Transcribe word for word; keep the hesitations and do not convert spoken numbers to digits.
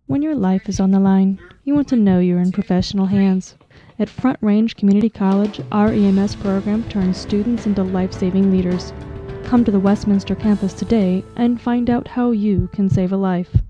When your life is on the line, you want to know you're in professional hands. At Front Range Community College, our E M S program turns students into life-saving leaders. Come to the Westminster campus today and find out how you can save a life.